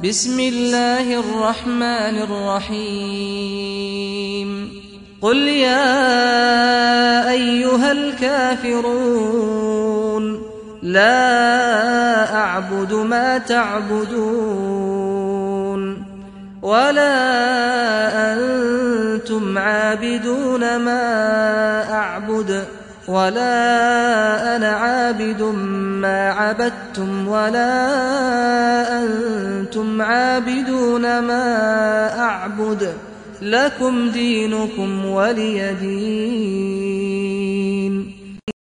بسم الله الرحمن الرحيم قل يا أيها الكافرون لا أعبد ما تعبدون ولا أنتم عابدون ما أعبد ولا أنا عابد ما عبدتم ولا أنتم عابدون ما أعبد لكم دينكم ولي دين.